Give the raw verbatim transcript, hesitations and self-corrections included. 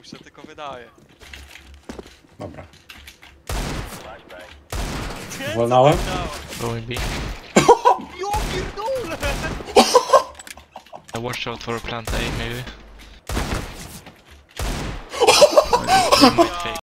puszczę, tylko wydaje. Dobra. Nie, co Wolnałem? to działa? Going B. Jo pierdolę! Watch out for plant A maybe. Ja